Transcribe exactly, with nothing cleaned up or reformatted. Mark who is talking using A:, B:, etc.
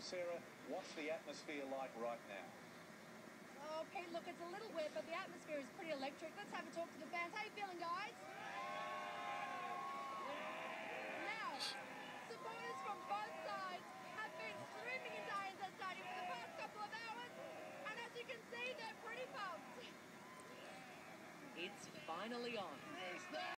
A: Sarah, what's the atmosphere like right now?
B: Oh, Pete, look, it's a little wet, but the atmosphere is pretty electric. Let's have a talk to the fans. How you feeling, guys? Now, supporters from both sides have been streaming into A N Z Stadium for the past couple of hours, and as you can see, they're pretty pumped.
C: It's finally on.